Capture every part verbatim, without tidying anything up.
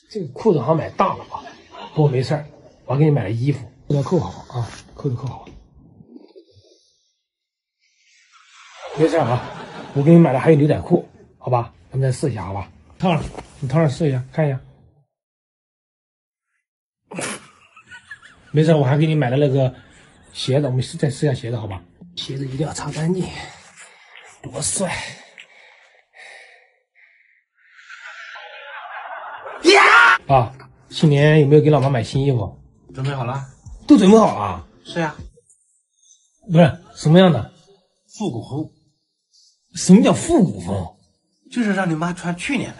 这个裤子好像买大了吧？不过没事儿，我还给你买了衣服，扣子扣好啊，扣子扣好。没事啊，我给你买了还有牛仔裤，好吧？咱们再试一下，好吧？套上，你套上试一下，看一下。没事，我还给你买了那个鞋子，我们试再试一下鞋子，好吧？鞋子一定要擦干净，多帅！啊，新年有没有给老妈买新衣服？ 准备好了， 都准备好了。 是呀， 不是什么样的？ 复古风。 什么叫复古风？ 就是让你妈穿去年的。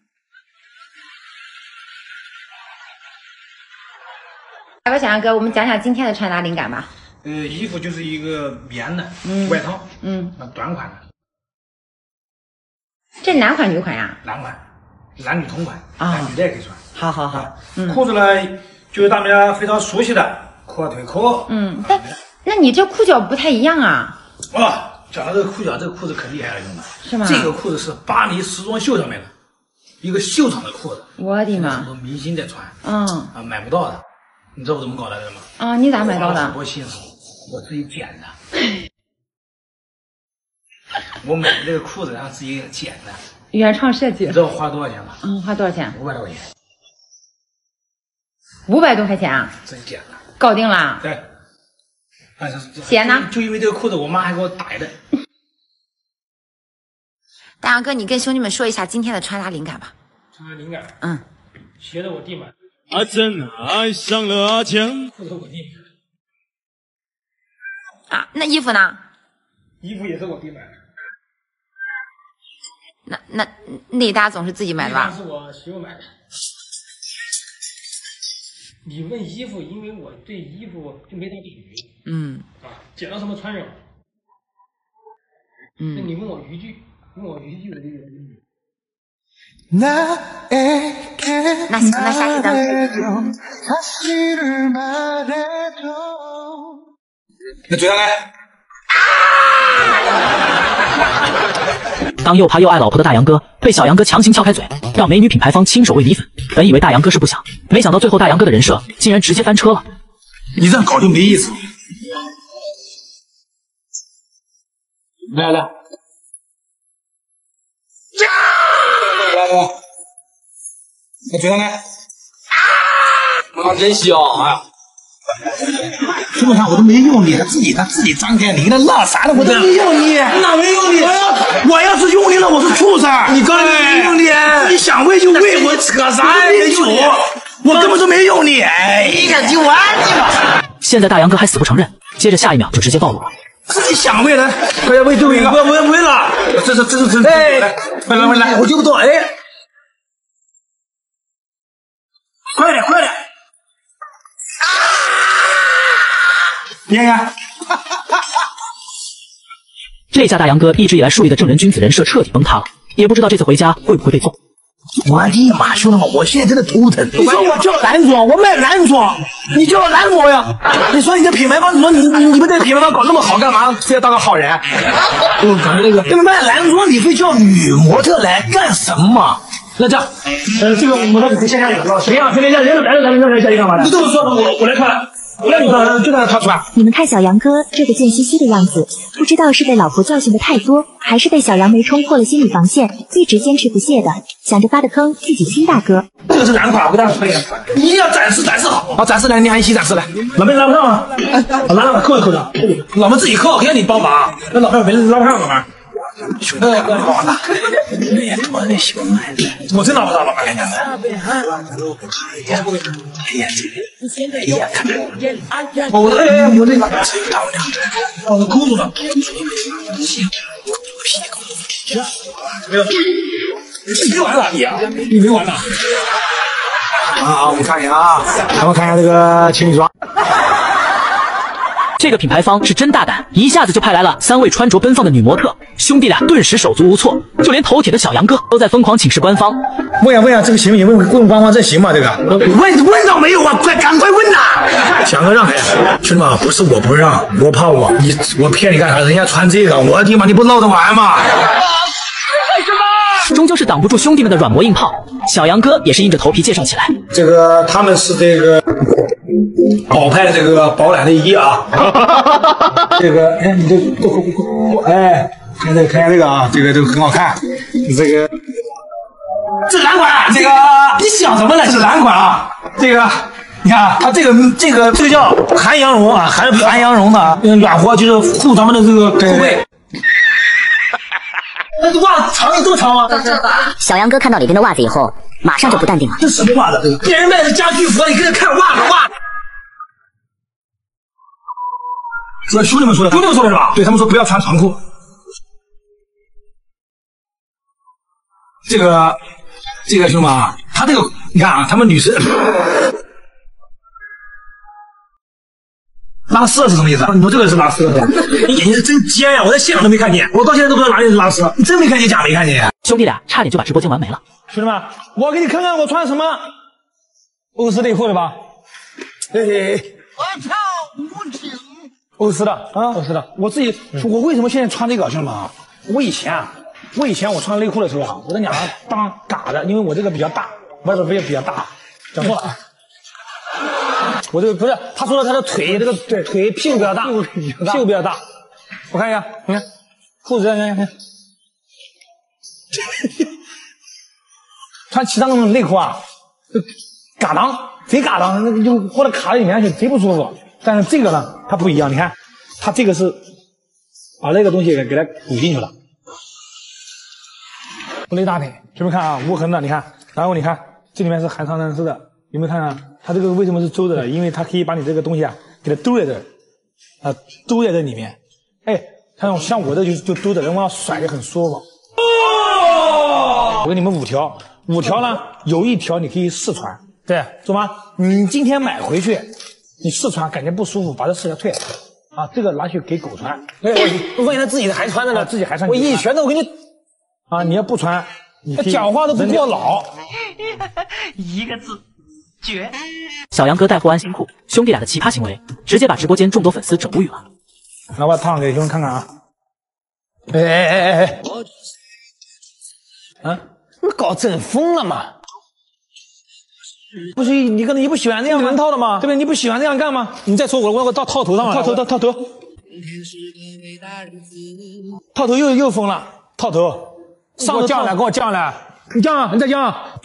来吧，小杨哥，我们讲讲今天的穿搭灵感吧。 呃，衣服就是一个棉的、嗯、外套， 嗯， 短款的。 这男款女款呀？ 男款，男女同款， 啊， 男女的也可以穿。 好好好， 嗯，裤子呢，就是大家非常熟悉的阔腿裤。 嗯，但那你这裤脚不太一样啊。 哦。讲到这个裤脚，这个裤子可厉害了，兄弟！ 是吗？ 这个裤子是巴黎时装秀上面的一个秀场的裤子。 我的妈！ 很多明星在穿， 嗯啊，买不到的。你知道我怎么搞来的吗？ 啊，你咋买到的？ 很多心思，我自己剪的。我买的这个裤子，然后自己剪的。 原创设计。 你知道我花多少钱吗？ 嗯，花多少钱？ 五百多块钱。 五百多块钱啊？ 真剪的。 搞定了。 对。哎， 鞋呢？ 就因为这个裤子，我妈还给我打的。 大杨哥，你跟兄弟们说一下今天的穿搭灵感吧。 穿搭灵感？ 嗯。 鞋子我弟买的。 阿珍爱上了阿强。 裤子我弟买的。啊，那衣服呢？ 衣服也是我弟买的。 那那内搭总是自己买的吧？ 内搭是我媳妇买的。你问衣服，因为我对衣服就没啥品味。 嗯。 啊，捡到什么穿什么。 嗯。 那你问我渔具，问我渔具我就有渔具。 那行，那下期咱们。 那嘴上来。 当又怕又爱老婆的大杨哥被小杨哥强行撬开嘴，让美女品牌方亲手喂米粉，本以为大杨哥是不想，没想到最后大杨哥的人设竟然直接翻车了。 你这样搞就没意思。来来，来来来，那嘴上来。啊，真香！哎呀，基本上我都没用力，他自己他自己张开，你跟他乐啥的，我都没用力。哪没用力？我要是用力了，我是畜生。你刚才没用力，你想喂就喂，我扯啥呀？酒，我根本都没用力。哎，你敢就完你吧！ 现在大杨哥还死不承认，接着下一秒就直接暴露了。 自己想喂来，快点喂，最后一个，我我喂了，这是这是这，哎，快来快来，我救不动，哎，快点快点，别呀！ 这下大杨哥一直以来树立的正人君子人设彻底崩塌了，也不知道这次回家会不会被揍。 我的妈，兄弟们，我现在真的头疼。你说我叫男装，我卖男装，你叫我男模呀？你说你这品牌方，你说你你你们这品牌方搞那么好干嘛？非要当个好人？我反正那个，你们卖男装，你非叫女模特来干什么？那这样，呃，这个模特你可以先下一个，谁呀？谁谁谁人来了来了来了下一个干嘛的？你这么说，我我来穿。我让你看，就让他穿。 你们看小杨哥这个贱兮兮的样子，不知道是被老婆教训的太多，还是被小杨梅冲破了心理防线，一直坚持不懈的想着发的坑自己亲大哥。 这个是男款，我给大家穿一下，你一定要展示展示好。好，展示来，你还一起展示来。老妹拉不上吗？我拉上，扣着扣着。老妹自己扣，让你帮忙。那老妹没拉不上怎么办？兄弟，好了，你也多那喜欢买的，我真拿不到了，哎呀，哎呀，哎呀，哎呀，看着我，我哎哎，我这个，我的裤子呢？没有，你没完了你啊？你没完了？啊，我们看一下啊，咱们看一下这个情侣装。 这个品牌方是真大胆，一下子就派来了三位穿着奔放的女模特，兄弟俩顿时手足无措，就连头铁的小杨哥都在疯狂请示官方。 问呀问呀，这个行不行？问问官方这行吗？这个问问到没有啊？快赶快问呐！想个让谁？兄弟们，不是我不让，我怕我你我骗你干啥？人家穿这个，我的妈，你不闹着玩吗？为什么？ 终究是挡不住兄弟们的软磨硬泡。小杨哥也是硬着头皮介绍起来。 这个他们是这个宝派的这个保暖内衣啊。这个，哎，你这过过过过，哎，看这个看看这个啊，这个这个很好看。这个这蓝款，这个你想什么呢？是蓝款啊，这个。 你看，它这个这个这个叫含羊绒啊，含含羊绒的，嗯，暖和，就是护咱们的这个后背。那袜子长有这么长吗？ 到这吧。小杨哥看到里边的袜子以后，马上就不淡定了。 这什么袜子？这个别人卖的是家居服，你跟着看袜子袜子。说兄弟们说的，兄弟们说的是吧？对他们说不要穿长裤。这个这个兄弟们啊，他这个你看啊，他们女士。 拉丝是什么意思？你说这个是拉丝是吧？你眼睛是真尖呀！我在现场都没看见，我到现在都不知道哪里是拉丝。你真没看见假没看见？ 兄弟俩差点就把直播间玩没了。 兄弟们，我给你看看我穿什么欧丝内裤的吧？嘿嘿，我操，无情！欧丝的啊，欧丝的。我自己，我为什么现在穿这个，兄弟们啊？我以前啊，我以前我穿内裤的时候啊，我在两个当嘎的，因为我这个比较大，外边也比较大，讲错了啊。 我这个不是，他说了他的腿这个对腿屁股比较大，屁股比较大，我看一下，你看裤子，看看看，穿其他那种内裤啊，就嘎当，贼嘎当，那个就或者卡在里面去，贼不舒服。但是这个呢，它不一样，你看，它这个是把那个东西给给它鼓进去了，不勒大腿，是不是看啊？无痕的，你看，然后你看这里面是含桑蚕丝的，有没有看啊？ 它这个为什么是周的呢？因为它可以把你这个东西啊，给它兜在这儿，啊，兜在这里面。哎，像像我这就就兜在这，我要甩就很舒服。哦，我给你们五条，五条呢有一条你可以试穿，对，懂吗？你今天买回去，你试穿感觉不舒服，把这四条退了，啊，这个拿去给狗穿。哎，我万一他自己还穿着呢，自己还穿，我一拳头我给你，啊，你要不穿，你讲话都不过脑， 一个字。 绝！小杨哥带货安心裤，兄弟俩的奇葩行为，直接把直播间众多粉丝整无语了。 来，我烫给兄弟看看啊！哎哎哎哎哎！啊，你搞整疯了吗？不是你可能你不喜欢那样能套的吗？对不对？你不喜欢这样干吗？你再说我，我我到套头上了，套头套套头，套头又又疯了，套头上头降来，给我降来，你降啊，你再降啊！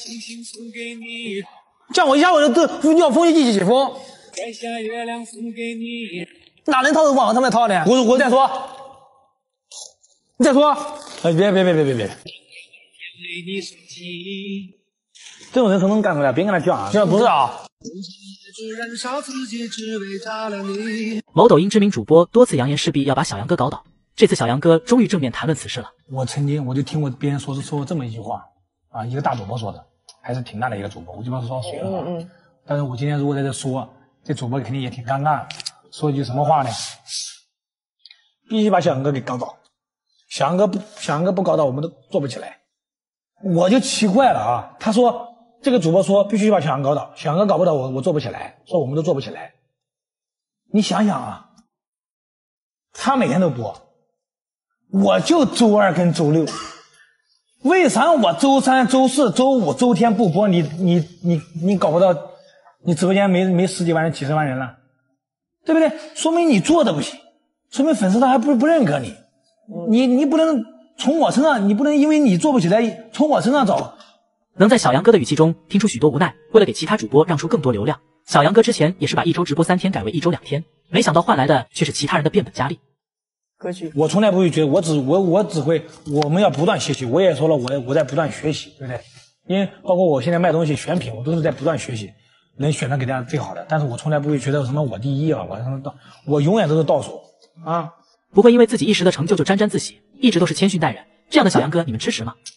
降我一下我就都要风一起风，哪能套头往上面套呢？我我再说，你再说，哎别别别别别别，这种人谁能干出来？别跟他犟啊！这不是啊。 某抖音知名主播多次扬言势必要把小杨哥搞倒，这次小杨哥终于正面谈论此事了。 我曾经我就听过别人说说过这么一句话啊，一个大主播说的。 还是挺大的一个主播，我就不知道说谁了。嗯嗯。但是我今天如果在这说，这主播肯定也挺尴尬。说一句什么话呢？必须把小杨哥给搞倒。小杨哥不，小杨哥不搞倒，我们都做不起来。我就奇怪了啊！他说这个主播说必须把小杨搞倒，小杨哥搞不倒我，我做不起来。说我们都做不起来。你想想啊，他每天都播，我就周二跟周六。 为啥我周三、周四周五、周天不播？你你你你搞不到，你直播间没没十几万人、几十万人了，对不对？说明你做的不行，说明粉丝他还不不认可你。你你不能从我身上，你不能因为你做不起来，从我身上找。 能在小杨哥的语气中听出许多无奈。为了给其他主播让出更多流量，小杨哥之前也是把一周直播三天改为一周两天，没想到换来的却是其他人的变本加厉。 格局，我从来不会觉得，我只我我只会，我们要不断学习。我也说了，我我在不断学习，对不对？因为包括我现在卖东西选品，我都是在不断学习，能选择给大家最好的。但是我从来不会觉得什么我第一啊，我什么倒，我永远都是倒数啊。 不会因为自己一时的成就就沾沾自喜，一直都是谦逊待人。这样的小杨哥，你们支持吗？